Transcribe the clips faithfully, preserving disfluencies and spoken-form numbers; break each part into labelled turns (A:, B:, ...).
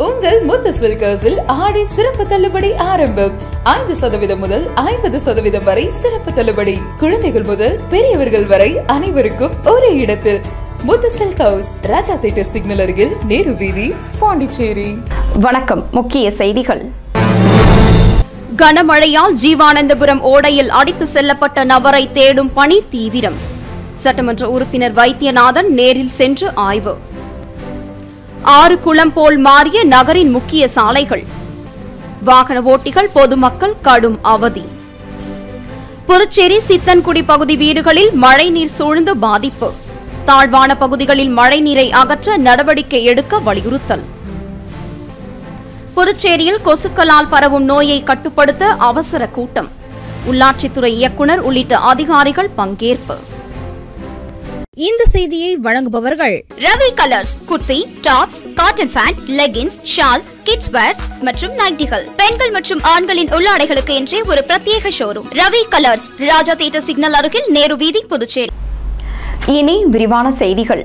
A: உங்கள் முத்து சில்கர்ஸில் ஆடி சிறப்பு தள்ளுபடி ஆரம்பம். ஐந்து சதவீதம் முதல் ஐம்பது சதவீதம் வரை சிறப்பு தள்ளுபடி. குழந்தைகள் முதல் பெரியவர்கள் வரை அனைவருக்கும் ஒரே இடத்தில் முத்து சில்கர்ஸ், ராஜா தியேட்டர் சிக்னல் அருகில், நேரு வீதி, பாண்டிச்சேரி.
B: வணக்கம். முக்கிய செய்திகள். கனமழையால் ஜீவானந்தபுரம் ஓடையில் அடித்து செல்லப்பட்ட நபரை தேடும் பணி தீவிரம். சட்டமன்ற உறுப்பினர் வைத்தியநாதன் நேரில் சென்று ஆய்வு. ஆறு குளம் போல் மாறிய நகரின் முக்கிய சாலைகள். வாகன ஓட்டிகள் பொதுமக்கள் கடும் அவதி. புதுச்சேரி சித்தன்குடி பகுதி வீடுகளில் மழைநீர் சூழ்ந்து பாதிப்பு. தாழ்வான பகுதிகளில் மழைநீரை அகற்ற நடவடிக்கை எடுக்க வலியுறுத்தல். புதுச்சேரியில் கொசுக்களால் பரவும் நோயை கட்டுப்படுத்த அவசர கூட்டம். உள்ளாட்சித்துறை இயக்குநர் உள்ளிட்ட அதிகாரிகள் பங்கேற்பு.
C: இந்த செய்தியை வழங்குபவர்கள்
D: Ravi colours. Kurti, tops, cotton pant, leggings, shawl, kids wears மற்றும் நைட்டிகள். பெண்கள் மற்றும் ஆண்களின் உள்ளாடைகளுக்கு என்றே ஒரு பிரத்யேக showroom. Ravi colours, Raja theatre signal அருகில், நேரு வீதி, புதுச்சேரி.
B: இனி விரிவான செய்திகள்.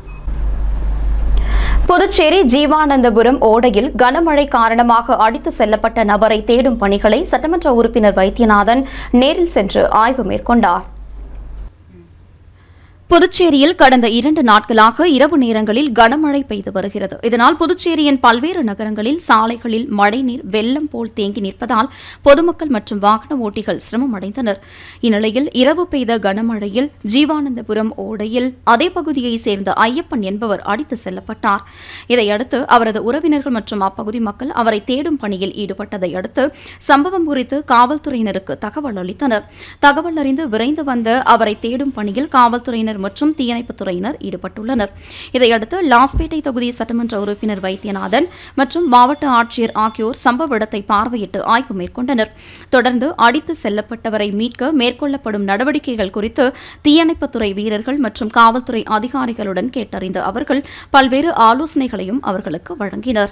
B: புதுச்சேரி ஜீவானந்தபுரம் ஓடையில் கனமழை காரணமாக அடித்து செல்லப்பட்ட நபரை தேடும் பணிகளை சட்டமன்ற உறுப்பினர் வைத்தியநாதன் நேரில் சென்று ஆய்வு மேற்கொண்டார். புதுச்சேரியில் கடந்த இரண்டு நாட்களாக இரவு நேரங்களில் கனமழை பெய்து வருகிறது. இதனால் புதுச்சேரியின் பல்வேறு நகரங்களில் சாலைகளில் மழைநீர் வெள்ளம் போல் தேங்கி நிற்பதால் பொதுமக்கள் மற்றும் வாகன ஓட்டிகள் சிரமமடைந்தனர். இந்நிலையில் இரவு பெய்த கனமழையில் ஜீவானந்தபுரம் ஓடையில் அதே பகுதியைச் சேர்ந்த ஐயப்பன் என்பவர் அடித்து செல்லப்பட்டார். இதையடுத்து அவரது உறவினர்கள் மற்றும் அப்பகுதி மக்கள் அவரை தேடும் பணியில் ஈடுபட்டதை அடுத்து சம்பவம் குறித்து காவல்துறையினருக்கு தகவல் அளித்தனர். தகவல் அறிந்து விரைந்து வந்த அவரை தேடும் பணியில் காவல்துறையினர் மற்றும் தீயணைப்புத் துறையினர் ஈடுபட்டுள்ளனர். இதையடுத்து லாஸ்பேட்டை தொகுதி சட்டமன்ற உறுப்பினர் வைத்தியநாதன் மற்றும் மாவட்ட ஆட்சியர் ஆகியோர் சம்பவ இடத்தை பார்வையிட்டு ஆய்வு மேற்கொண்டனர். தொடர்ந்து அடித்து செல்லப்பட்டவரை மீட்க மேற்கொள்ளப்படும் நடவடிக்கைகள் குறித்து தீயணைப்புத்துறை வீரர்கள் மற்றும் காவல்துறை அதிகாரிகளுடன் கேட்டறிந்த அவர்கள் பல்வேறு ஆலோசனைகளையும் அவர்களுக்கு வழங்கினர்.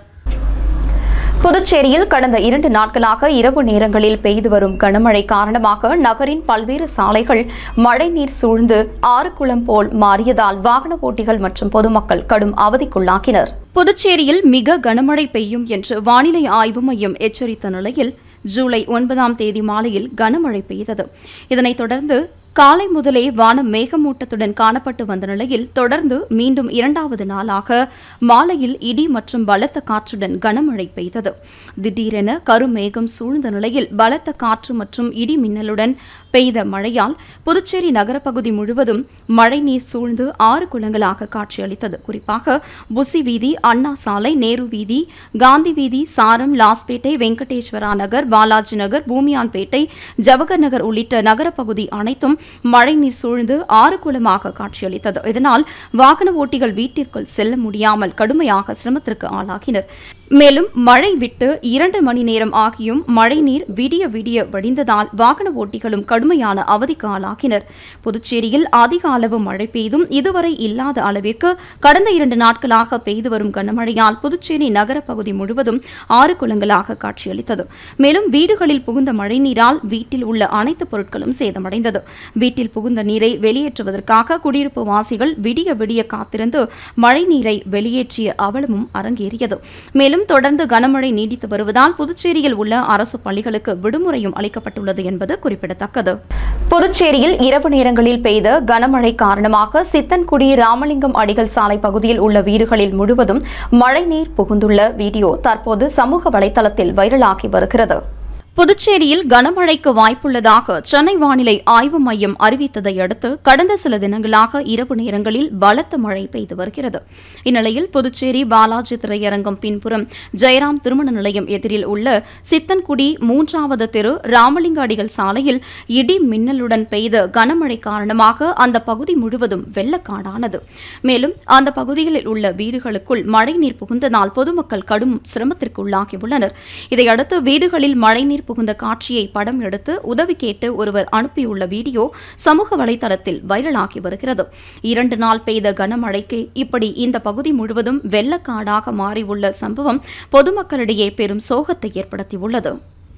B: புதுச்சேரியில் கடந்த இரண்டு நாட்களாக இரவு நேரங்களில் பெய்து வரும் கனமழை காரணமாக நகரின் பல்வேறு சாலைகள் மழைநீர் சூழ்ந்து ஆறு குளம் போல் மாறியதால் வாகன ஓட்டிகள் மற்றும் பொதுமக்கள் கடும் அவதிக்குள்ளாகினர். புதுச்சேரியில் மிக கனமழை பெய்யும் என்று வானிலை ஆய்வு மையம் எச்சரித்த நிலையில் ஜூலை ஒன்பதாம் தேதி மாலையில் கனமழை பெய்தது. இதனைத் தொடர்ந்து காலை முதலே வானம் மேகமூட்டத்துடன் காணப்பட்டு வந்த நிலையில் தொடர்ந்து மீண்டும் இரண்டாவது நாளாக மாலையில் இடி மற்றும் பலத்த காற்றுடன் கனமழை பெய்தது. திடீரென கருமேகம் சூழ்ந்த நிலையில் பலத்த காற்று மற்றும் இடி மின்னலுடன் பெய்த மழையால் புதுச்சேரி நகரப்பகுதி முழுவதும் மழைநீர் சூழ்ந்து ஆறு குளங்களாக காட்சியளித்தது. குறிப்பாக புசி வீதி, அண்ணா சாலை, நேரு வீதி, காந்தி வீதி, சாரம், லாஸ்பேட்டை, வெங்கடேஸ்வரா நகர், பாலாஜி நகர், பூமியான்பேட்டை, ஜவஹர் நகர் உள்ளிட்ட நகரப்பகுதி அனைத்தும் மழைநீர் சூழ்ந்து ஆறு குளமாக காட்சியளித்தது. இதனால் வாகன ஓட்டிகள் வீட்டிற்குள் செல்ல முடியாமல் கடுமையாக சிரமத்திற்கு ஆளாகினர். மேலும் மழை விட்டு இரண்டு மணி நேரம் ஆகியும் மழைநீர் விடிய விடிய வடிந்ததால் வாகன ஓட்டிகளும் கடுமையான அவதிக்கு ஆளாகினர். புதுச்சேரியில் அதிக அளவு மழை பெய்தும் இதுவரை இல்லாத அளவிற்கு கடந்த இரண்டு நாட்களாக பெய்து வரும் கனமழையால் புதுச்சேரி நகர பகுதி முழுவதும் ஆறு குளங்களாக காட்சியளித்தது. மேலும் வீடுகளில் புகுந்த மழைநீரால் வீட்டில் உள்ள அனைத்து பொருட்களும் சேதமடைந்தது. வீட்டில் புகுந்த நீரை வெளியேற்றுவதற்காக குடியிருப்பு வாசிகள் விடிய விடிய காத்திருந்து மழைநீரை வெளியேற்றிய அவலமும் அரங்கேறியது. மேலும் தொடர்ந்து கனமழை நீடித்து வருவதால் புதுச்சேரியில் உள்ள அரசு பள்ளிகளுக்கு விடுமுறையும் அளிக்கப்பட்டுள்ளது என்பது குறிப்பிடத்தக்கது. புதுச்சேரியில் இரவு நேரங்களில் பெய்த கனமழை காரணமாக சித்தன்குடி ராமலிங்கம் அடிகள் சாலை பகுதியில் உள்ள வீடுகளில் முழுவதும் மழைநீர் புகுந்துள்ள வீடியோ தற்போது சமூக வலைதளத்தில் வைரலாகி வருகிறது. புதுச்சேரியில் கனமழைக்கு வாய்ப்புள்ளதாக சென்னை வானிலை ஆய்வு மையம் அறிவித்ததை அடுத்து கடந்த சில தினங்களாக இரவு நேரங்களில் பலத்த மழை பெய்து வருகிறது. இந்நிலையில் புதுச்சேரி பாலாஜி திரையரங்கம் பின்புறம் ஜெயராம் திருமண நிலையம் எதிரில் உள்ள சித்தன்குடி மூன்றாவது தெரு ராமலிங்க அடிகள் சாலையில் இடி மின்னலுடன் பெய்த கனமழை காரணமாக அந்த பகுதி முழுவதும் வெள்ளக்காடானது. மேலும் அந்த பகுதிகளில் உள்ள வீடுகளுக்குள் மழைநீர் புகுந்ததால் பொதுமக்கள் கடும் சிரமத்திற்கு உள்ளாகியுள்ளனர். இதையடுத்து வீடுகளில் மழைநீர் புகுந்த காட்சியை படம் எடுத்து உதவி கேட்டு ஒருவர் அனுப்பியுள்ள வீடியோ சமூக வலைதளத்தில் வைரலாகி வருகிறது. இரண்டு நாள் பெய்த கனமழைக்கு இப்படி இந்த பகுதி முழுவதும் வெள்ளக்காடாக மாறியுள்ள சம்பவம் பொதுமக்களிடையே பெரும் சோகத்தை ஏற்படுத்தியுள்ளது.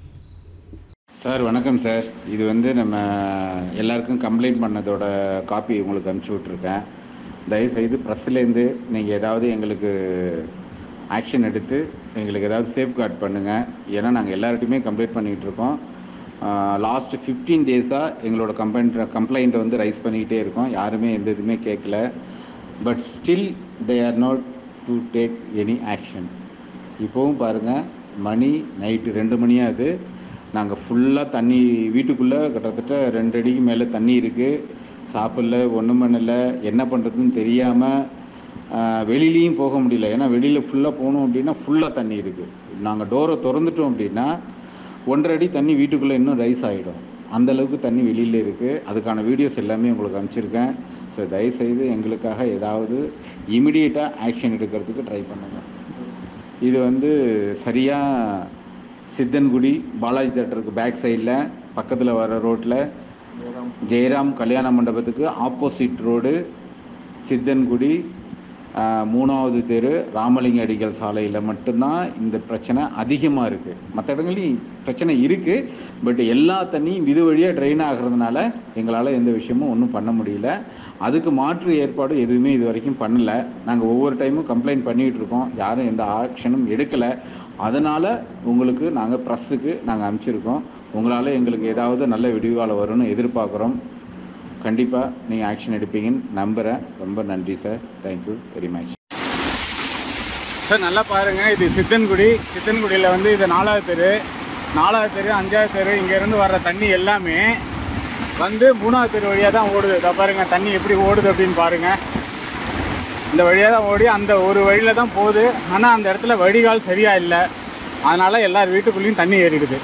E: சார் வணக்கம் சார். இது வந்து நம்ம எல்லாருக்கும் கம்ப்ளைண்ட் பண்ணதோட காப்பி உங்களுக்கு அனுப்பிச்சி விட்ருக்கேன். தயவுசெய்து ப்ரெஸ்லேருந்து நீங்கள் ஏதாவது எங்களுக்கு ஆக்ஷன் எடுத்து எங்களுக்கு ஏதாவது சேஃப்கார்ட் பண்ணுங்கள். ஏன்னா நாங்கள் எல்லார்ட்டையுமே கம்ப்ளைண்ட் பண்ணிகிட்ருக்கோம். லாஸ்ட் ஃபிஃப்டீன் டேஸாக எங்களோட கம்ப்ளைண்ட் கம்ப்ளைண்ட்டை வந்து ரைஸ் பண்ணிக்கிட்டே இருக்கோம். யாருமே எந்த இதுவுமே கேட்கல. But still they are not to take any action. இப்போவும் பாருங்கள், மணி நைட்டு ரெண்டு மணியாகுது. நாங்கள் ஃபுல்லாக தண்ணி வீட்டுக்குள்ளே கிட்டத்தட்ட ரெண்டு அடிக்கு மேலே தண்ணி இருக்குது. சாப்பிடல, ஒன்றும் பண்ணலை. என்ன பண்ணுறதுன்னு தெரியாமல் வெளியிலையும் போக முடியல. ஏன்னா வெளியில் ஃபுல்லாக போகணும் அப்படின்னா ஃபுல்லாக தண்ணி இருக்குது. நாங்கள் டோரை திறந்துட்டோம் அப்படின்னா ஒன்றரை அடி தண்ணி வீட்டுக்குள்ளே இன்னும் ரைஸ் ஆகிடும். அந்தளவுக்கு தண்ணி வெளியில் இருக்குது. அதுக்கான வீடியோஸ் எல்லாமே உங்களுக்கு அனுப்பிச்சிருக்கேன். ஸோ தயவுசெய்து எங்களுக்காக ஏதாவது இமிடியேட்டாக ஆக்ஷன் எடுக்கிறதுக்கு ட்ரை பண்ணுங்கள். இது வந்து சரியாக சித்தன்குடி பாலாஜி தேட்டருக்கு பேக் சைடில் பக்கத்தில் வர ரோட்டில் ஜெயராம் கல்யாண மண்டபத்துக்கு ஆப்போசிட் ரோடு சித்தன்குடி மூணாவது தெரு ராமலிங்க அடிகள் சாலையில் மட்டும்தான் இந்த பிரச்சனை அதிகமாக இருக்குது. மற்ற இடங்களையும் பிரச்சனை இருக்குது. பட் எல்லா தண்ணியும் இது வழியாக ட்ரெயின் ஆகிறதுனால எங்களால் எந்த விஷயமும் ஒன்றும் பண்ண முடியல. அதுக்கு மாற்று ஏற்பாடு எதுவுமே இது வரைக்கும் பண்ணலை. நாங்கள் ஒவ்வொரு டைமும் கம்ப்ளைண்ட் பண்ணிகிட்டு இருக்கோம். யாரும் எந்த ஆக்ஷனும் எடுக்கலை. அதனால் உங்களுக்கு நாங்கள் ப்ரெஸ்ஸுக்கு நாங்கள் அனுப்பிச்சிருக்கோம். உங்களால் எங்களுக்கு ஏதாவது நல்ல விடிவுகாலம் வரும்னு எதிர்பார்க்குறோம். கண்டிப்பாக நீங்கள் ஆக்ஷன் எடுப்பீங்கன்னு நம்புகிறேன். ரொம்ப நன்றி sir. Thank you very much
F: sir. நல்லா பாருங்கள், இது சித்தன்குடி. சித்தன்குடியில் வந்து இது நாலாவது தெரு நாலாவது தெரு அஞ்சாவது தெரு இங்கேருந்து வர்ற தண்ணி எல்லாமே வந்து மூணாவது தெரு வழியாக தான் ஓடுது. இதை பாருங்கள், தண்ணி எப்படி ஓடுது அப்படின்னு பாருங்கள். இந்த வழியாக தான் ஓடி அந்த ஒரு வழியில் தான் போகுது. ஆனால் அந்த இடத்துல வடிகால் சரியாக இல்லை. அதனால் எல்லார் வீட்டுக்குள்ளேயும் தண்ணி ஏறிடுது.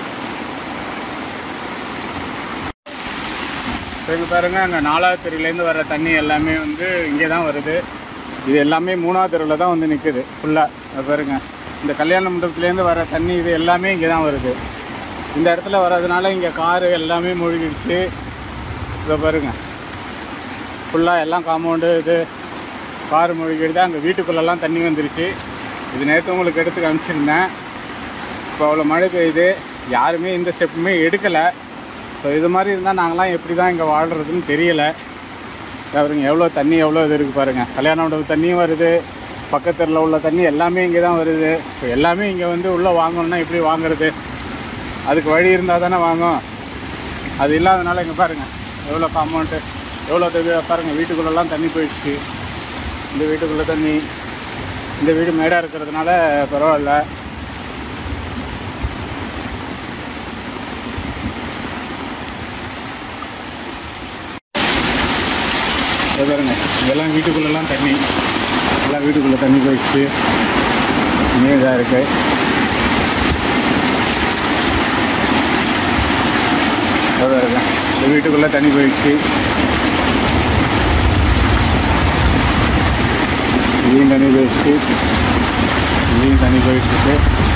F: இங்கே பாருங்கள், அங்கே நாலாவது தெருவிலேருந்து வர தண்ணி எல்லாமே வந்து இங்கே தான் வருது. இது எல்லாமே மூணாவது தெருவில் தான் வந்து நிற்குது ஃபுல்லாக. அது பாருங்கள், இந்த கல்யாண மண்டபத்துலேருந்து வர தண்ணி இது எல்லாமே இங்கே தான் வருது. இந்த இடத்துல வர்றதுனால இங்கே காரு எல்லாமே மூழ்கிடுச்சு. இதை பாருங்கள், ஃபுல்லாக எல்லாம் காம்பவுண்டு இது காரு மூழ்கிடுது. அங்கே வீட்டுக்குள்ளெல்லாம் தண்ணி வந்துருச்சு. இது நேற்று உங்களுக்கு எடுத்து அனுப்பிச்சிருந்தேன். இப்போ அவ்வளோ மழை பெய்யுது. யாருமே இந்த ஸ்டெப்புமே எடுக்கலை. ஸோ இது மாதிரி இருந்தால் நாங்களாம் எப்படி தான் இங்கே வாழ்கிறதுன்னு தெரியலை. பாருங்க, எவ்வளோ தண்ணி எவ்வளோ இது இருக்குது பாருங்கள். கல்யாண மண்டபம் தண்ணியும் வருது, பக்கத்தில் உள்ள தண்ணி எல்லாமே இங்கே தான் வருது. ஸோ எல்லாமே இங்கே வந்து உள்ளே வாங்கணுன்னா எப்படி வாங்குறது? அதுக்கு வழி இருந்தால் தானே வாங்கும். அது இல்லாதனால இங்கே பாருங்கள் எவ்வளோ அமௌண்ட்டு எவ்வளோ இது பாருங்கள். வீட்டுக்குள்ளெல்லாம் தண்ணி போயிடுச்சு. இந்த வீட்டுக்குள்ளே தண்ணி, இந்த வீடு மேடாக இருக்கிறதுனால பரவாயில்ல. பாருங்க, இதெல்லாம் வீட்டுக்குள்ளெல்லாம் தண்ணி, எல்லாம் வீட்டுக்குள்ளே தண்ணி போயிடுச்சு. இங்கே இதாக இருக்குது. பாருங்க, இந்த வீட்டுக்குள்ளே தண்ணி போயிடுச்சு. இங்கேயும் தண்ணி போயிடுச்சு. இங்கேயும் தண்ணி போயிடுச்சு.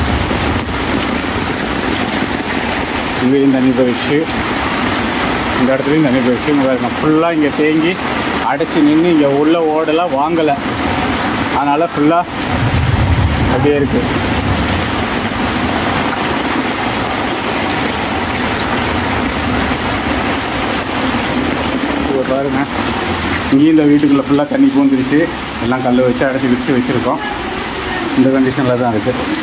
F: இங்கேயும் தண்ணி போயிடுச்சு. இந்த இடத்துலையும் தண்ணி போயிடுச்சு. இங்கே பாருங்க, ஃபுல்லாக இங்கே தேங்கி அடைச்சி நின்று இங்கே உள்ள ஓடெல்லாம் வாங்கலை. அதனால் ஃபுல்லாக அப்படியே இருக்குது. இப்போ பாருங்கள், இங்கேயும் இந்த வீட்டுக்குள்ளே ஃபுல்லாக தண்ணி பூந்துருச்சு. எல்லாம் கல் வச்சு அடைச்சி விரிச்சு வச்சுருக்கோம். இந்த கண்டிஷனில் தான் இருக்குது.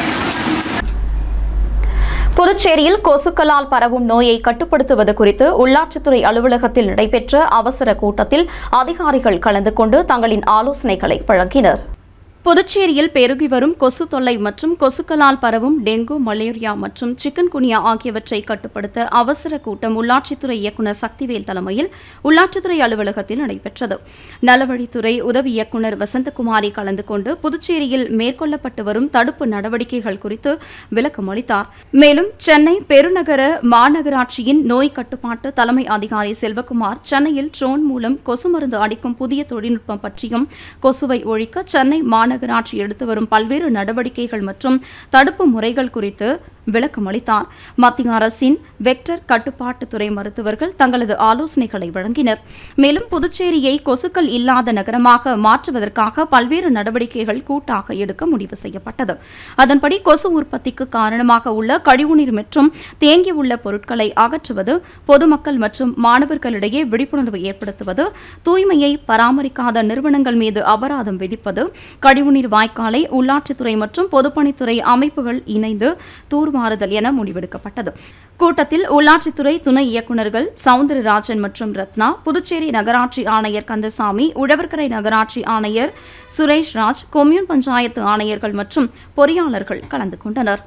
B: புதுச்சேரியில் கொசுக்களால் பரவும் நோயை கட்டுப்படுத்துவது குறித்து உள்ளாட்சித்துறை அலுவலகத்தில் நடைபெற்ற அவசர கூட்டத்தில் அதிகாரிகள் கலந்து கொண்டு தங்களின் ஆலோசனைகளை வழங்கினர். புதுச்சேரியில் பெருகி வரும் கொசு தொல்லை மற்றும் கொசுக்களால் பரவும் டெங்கு, மலேரியா மற்றும் சிக்கன் குனியா ஆகியவற்றை கட்டுப்படுத்த அவசர கூட்டம் உள்ளாட்சித்துறை இயக்குநர் சக்திவேல் தலைமையில் உள்ளாட்சித்துறை அலுவலகத்தில் நடைபெற்றது. நலவழித்துறை உதவி இயக்குநர் வசந்தகுமாரி கலந்து கொண்டு புதுச்சேரியில் மேற்கொள்ளப்பட்டு வரும் தடுப்பு நடவடிக்கைகள் குறித்து விளக்கம் அளித்தார். மேலும் சென்னை பெருநகர மாநகராட்சியின் நோய் கட்டுப்பாட்டு தலைமை அதிகாரி செல்வகுமார் சென்னையில் ட்ரோன் மூலம் கொசு மருந்து அடிக்கும் புதிய தொழில்நுட்பம் பற்றியும், கொசுவை ஒழிக்க சென்னை மாநகராட்சி எடுத்து வரும் பல்வேறு நடவடிக்கைகள் மற்றும் தடுப்பு முறைகள் குறித்து விளக்கம் அளித்தார். மத்திய அரசின் வெக்டர் கட்டுப்பாட்டுத்துறை மருத்துவர்கள் தங்களது ஆலோசனைகளை வழங்கினர். மேலும் புதுச்சேரியை கொசுக்கள் இல்லாத நகரமாக மாற்றுவதற்காக பல்வேறு நடவடிக்கைகள் கூட்டாக எடுக்க முடிவு செய்யப்பட்டது. அதன்படி கொசு உற்பத்திக்கு காரணமாக உள்ள கழிவுநீர் மற்றும் தேங்கியுள்ள பொருட்களை அகற்றுவது, பொதுமக்கள் மற்றும் மாணவர்களிடையே விழிப்புணர்வு ஏற்படுத்துவது, தூய்மையை பராமரிக்காத நிறுவனங்கள் மீது அபராதம் விதிப்பது, கழிவுநீர் வாய்க்காலை உள்ளாட்சித்துறை மற்றும் பொதுப்பணித்துறை அமைப்புகள் இணைந்து தூர்வாறுதல் என முடிவெடுக்கப்பட்டது. கூட்டத்தில் உள்ளாட்சித்துறை துணை இயக்குநர்கள் சவுந்தரராஜன் மற்றும் ரத்னா, புதுச்சேரி நகராட்சி ஆணையர் கந்தசாமி, உழவர்கரை நகராட்சி ஆணையர் சுரேஷ் ராஜ், கொம்யூன் பஞ்சாயத்து ஆணையர்கள் மற்றும் பொறியாளர்கள் கலந்து கொண்டனர்.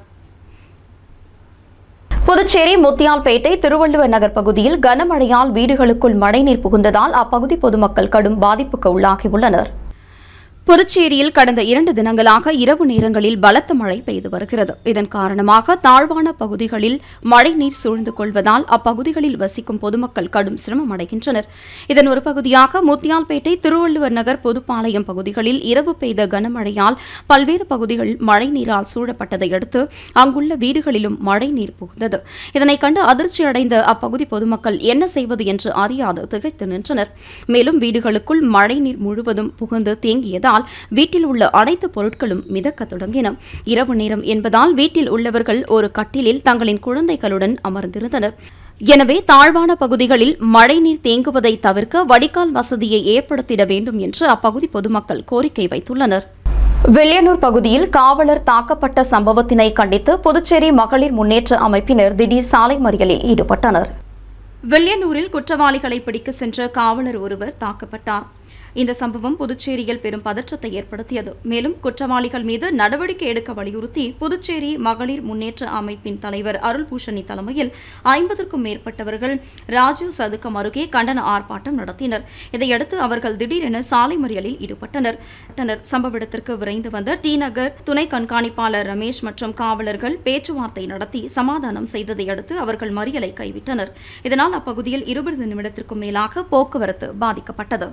B: புதுச்சேரி முத்தியால்பேட்டை திருவள்ளுவர் நகர் பகுதியில் கனமழையால் வீடுகளுக்குள் மழைநீர் புகுந்ததால் அப்பகுதி பொதுமக்கள் கடும் பாதிப்புக்கு உள்ளாகியுள்ளனர். புதுச்சேரியில் கடந்த இரண்டு தினங்களாக இரவு நேரங்களில் பலத்த மழை பெய்து வருகிறது. இதன் காரணமாக தாழ்வான பகுதிகளில் மழைநீர் சூழ்ந்து கொள்வதால் அப்பகுதிகளில் வசிக்கும் பொதுமக்கள் கடும் சிரமம் அடைகின்றனர். இதன் ஒரு பகுதியாக முத்தியால்பேட்டை திருவள்ளுவர் நகர் பொதுப்பாளையம் பகுதிகளில் இரவு பெய்த கனமழையால் பல்வேறு பகுதிகள் மழைநீரால் சூழப்பட்டதை அடுத்து அங்குள்ள வீடுகளிலும் மழைநீர் புகுந்தது. இதனை கண்டு அதிர்ச்சியடைந்த அப்பகுதி பொதுமக்கள் என்ன செய்வது என்று அறியாது திகைத்து நின்றனர். மேலும் வீடுகளுக்குள் மழைநீர் முழுவதும் புகுந்து தேங்கியதால் வீட்டில் உள்ள அனைத்து பொருட்களும் மிதக்க தொடங்கின. இரவு நேரம் என்பதால் வீட்டில் உள்ளவர்கள் ஒரு கட்டிலில் தங்களின் குழந்தைகளுடன் அமர்ந்திருந்தனர். எனவே தாழ்வான பகுதிகளில் மழைநீர் தேங்குவதை தவிர்க்க வடிகால் வசதியை ஏற்படுத்திட வேண்டும் என்று அப்பகுதி பொதுமக்கள் கோரிக்கை வைத்துள்ளனர். வெள்ளியனூர் பகுதியில் காவலர் தாக்கப்பட்ட சம்பவத்தினை கண்டித்து புதுச்சேரி மகளிர் முன்னேற்ற அமைப்பினர் திடீர் சாலை மறியலில் ஈடுபட்டனர். வெள்ளியனூரில் குற்றவாளிகளை பிடிக்க சென்ற காவலர் ஒருவர் தாக்கப்பட்டார். இந்த சம்பவம் புதுச்சேரியில் பெரும் பதற்றத்தை ஏற்படுத்தியது. மேலும் குற்றவாளிகள் மீது நடவடிக்கை எடுக்க வலியுறுத்தி புதுச்சேரி மகளிர் முன்னேற்ற அமைப்பின் தலைவர் அருள்பூஷணி தலைமையில் ஐம்பதற்கும் மேற்பட்டவர்கள் ராஜீவ் சதுக்கம் அருகே கண்டன ஆர்ப்பாட்டம் நடத்தினர். இதையடுத்து அவர்கள் திடீரென சாலை மறியலில் ஈடுபட்டனர். சம்பவ இடத்திற்கு விரைந்து வந்த டி நகர் துணை கண்காணிப்பாளர் ரமேஷ் மற்றும் காவலர்கள் பேச்சுவார்த்தை நடத்தி சமாதானம் செய்ததை அடுத்து அவர்கள் மறியலை கைவிட்டனர். இதனால் அப்பகுதியில் இருபது நிமிடத்திற்கும் மேலாக போக்குவரத்து பாதிக்கப்பட்டது.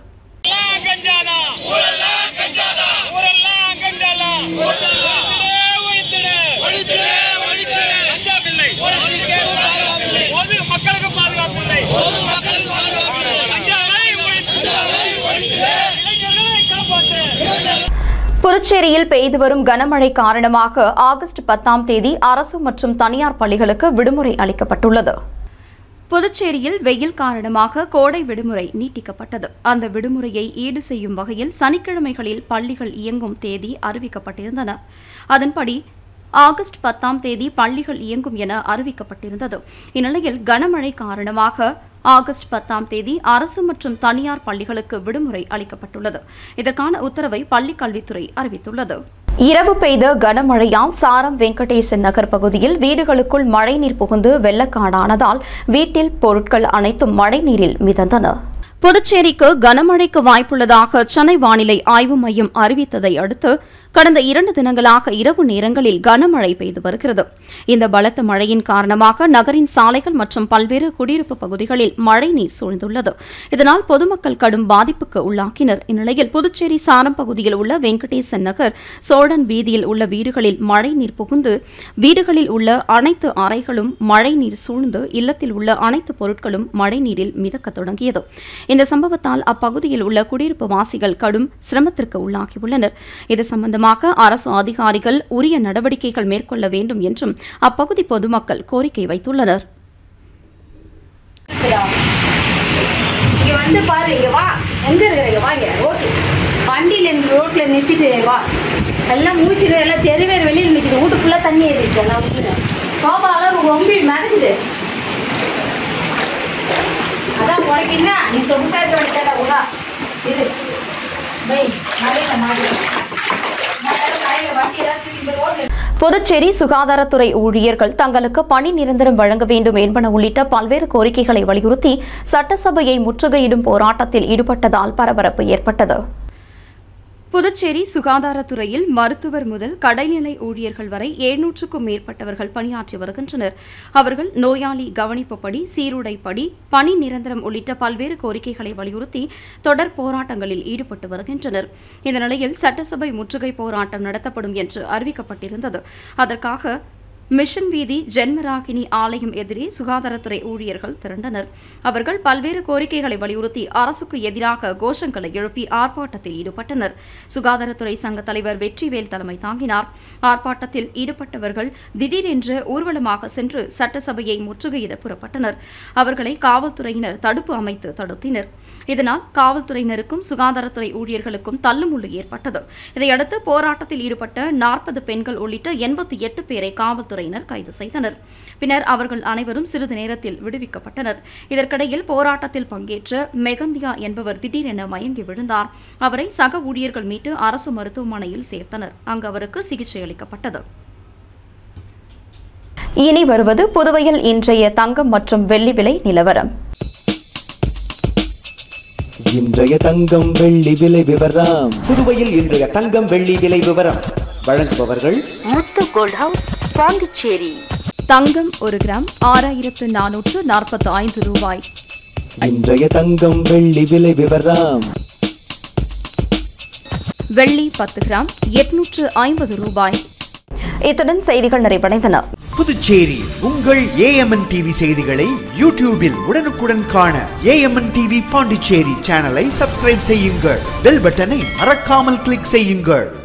B: புதுச்சேரியில் பெய்து வரும் கனமழை காரணமாக ஆகஸ்ட் பத்தாம் தேதி அரசு மற்றும் தனியார் பள்ளிகளுக்கு விடுமுறை அளிக்கப்பட்டுள்ளது. புதுச்சேரியில் வெயில் காரணமாக கோடை விடுமுறை நீட்டிக்கப்பட்டது. அந்த விடுமுறையை ஈடு செய்யும் வகையில் சனிக்கிழமைகளில் பள்ளிகள் இயங்கும் தேதி அறிவிக்கப்பட்டிருந்தன. அதன்படி ஆகஸ்ட் பத்தாம் தேதி பள்ளிகள் இயங்கும் என அறிவிக்கப்பட்டிருந்தது. இந்நிலையில் கனமழை காரணமாக ஆகஸ்ட் பத்தாம் தேதி அரசு மற்றும் தனியார் பள்ளிகளுக்கு விடுமுறை அளிக்கப்பட்டுள்ளது. இதற்கான உத்தரவை பள்ளிக் கல்வித்துறை அறிவித்துள்ளது. இரவு பெய்த கனமழையால் சாரம் வெங்கடேசன் நகர் பகுதியில் வீடுகளுக்குள் மழைநீர் புகுந்து வெள்ளக்காடானதால் வீட்டில் பொருட்கள் அனைத்தும் மழைநீரில் மிதந்தன. புதுச்சேரிக்கு கனமழைக்கு வாய்ப்புள்ளதாக சென்னை வானிலை ஆய்வு மையம் அறிவித்ததை அடுத்து கடந்த இரண்டு தினங்களாக இரவு நேரங்களில் கனமழை பெய்து வருகிறது. இந்த பலத்த மழையின் காரணமாக நகரின் சாலைகள் மற்றும் பல்வேறு குடியிருப்பு பகுதிகளில் மழைநீர் சூழ்ந்துள்ளது. இதனால் பொதுமக்கள் கடும் பாதிப்புக்கு உள்ளாக்கினர். இந்நிலையில் புதுச்சேரி சாரம் பகுதியில் உள்ள வெங்கடேசன் நகர் சோழன் வீதியில் உள்ள வீடுகளில் மழைநீர் புகுந்து வீடுகளில் உள்ள அனைத்து அறைகளும் மழைநீர் சூழ்ந்து இல்லத்தில் உள்ள அனைத்து பொருட்களும் மழைநீரில் மிதக்க தொடங்கியது. இந்த சம்பவத்தால் அப்பகுதியில் உள்ள குடியிருப்பு வாசிகள் கடும் சிரமத்திற்கு உள்ளாகியுள்ளனர். இது சம்பந்தமாக அரசு அதிகாரிகள் உரிய நடவடிக்கைகள் மேற்கொள்ள வேண்டும் என்றும் அப்பகுதி பொதுமக்கள் கோரிக்கை வைத்துள்ளனர். புதுச்சேரி சுகாதாரத்துறை ஊழியர்கள் தங்களுக்கு பணி நிரந்தரம் வழங்க வேண்டும் என்பன உள்ளிட்ட பல்வேறு கோரிக்கைகளை வலியுறுத்தி சட்டசபையை முற்றுகையிடும் போராட்டத்தில் ஈடுபட்டதால் பரபரப்பு ஏற்பட்டது. புதுச்சேரி சுகாதாரத்துறையில் மருத்துவர் முதல் கடைநிலை ஊழியர்கள் வரை எழுநூற்றுக்கும் மேற்பட்டவர்கள் பணியாற்றி வருகின்றனர். அவர்கள் நோயாளி கவனிப்புப்படி, சீருடைப்படி, பணி நிரந்தரம் உள்ளிட்ட பல்வேறு கோரிக்கைகளை வலியுறுத்தி தொடர் போராட்டங்களில் ஈடுபட்டு வருகின்றனர். இந்த நிலையில் சட்டசபை முற்றுகை போராட்டம் நடத்தப்படும் என்று அறிவிக்கப்பட்டிருந்தது. அதற்காக மிஷன் வீதி ஜென்மராகினி ஆலயம் எதிரே சுகாதாரத்துறை ஊழியர்கள் திரண்டனர். அவர்கள் பல்வேறு கோரிக்கைகளை வலியுறுத்தி அரசுக்கு எதிராக கோஷங்களை எழுப்பி ஆர்ப்பாட்டத்தில் ஈடுபட்டனர். சுகாதாரத்துறை சங்க தலைவர் வெற்றிவேல் தலைமை தாங்கினார். ஆர்ப்பாட்டத்தில் ஈடுபட்டவர்கள் திடீரென்று ஊர்வலமாக சென்று சட்டசபையை முற்றுகையிட புறப்பட்டனர். அவர்களை காவல்துறையினர் தடுப்பு அமைத்து தடுத்தினர். இதனால் காவல்துறையினருக்கும் சுகாதாரத்துறை ஊழியர்களுக்கும் தள்ளுமுள்ளு ஏற்பட்டது. இதையடுத்து போராட்டத்தில் ஈடுபட்ட நாற்பது பெண்கள் உள்ளிட்ட எண்பத்தி எட்டு பேரை காவல்துறை கைது செய்தனர். பின்னர் அவர்கள் அனைவரும் சிறிது நேரத்தில் விடுவிக்கப்பட்டனர். இதற்கிடையில் போராட்டத்தில் பங்கேற்ற மெகந்தியா என்பவர் திடீரென மயங்கி விழுந்தார். அவரை சக ஊழியர்கள் மீட்டு அரசு மருத்துவமனையில் சேர்த்தனர். அங்கு அவருக்கு சிகிச்சை அளிக்கப்பட்டது. இனி வருவது புதுவையில் இன்றைய தங்கம் மற்றும் வெள்ளி விலை நிலவரம்.
G: இன்றைய தங்கம் வெள்ளி விலை விவரம். புதுவையில் இன்றைய தங்கம் வெள்ளி விலை விவரம் வழங்குபவர்கள்
H: முத்து கோல்ட் ஹவுஸ் பாண்டிச்சேரி.
B: தங்கம் ஒரு கிராம் ஆறாயிரத்து நானூற்று நாற்பத்தி ஐந்து ரூபாய்.
G: இன்றைய தங்கம் வெள்ளி விலை விவரம்.
B: வெள்ளி பத்து கிராம் எட்நூற்று ஐம்பது ரூபாய். இத்துடன் செய்திகள் நிறைவடைந்தன.
I: புதுச்சேரி உங்கள் ஏஎம்என் டிவி செய்திகளை யூடியூபில் உடனுக்குடன் காண ஏஎம்என் டிவி பாண்டிச்சேரி சேனலை சப்ஸ்கிரைப் செய்யுங்கள். பெல் பட்டனை மறக்காமல் கிளிக் செய்யுங்கள்.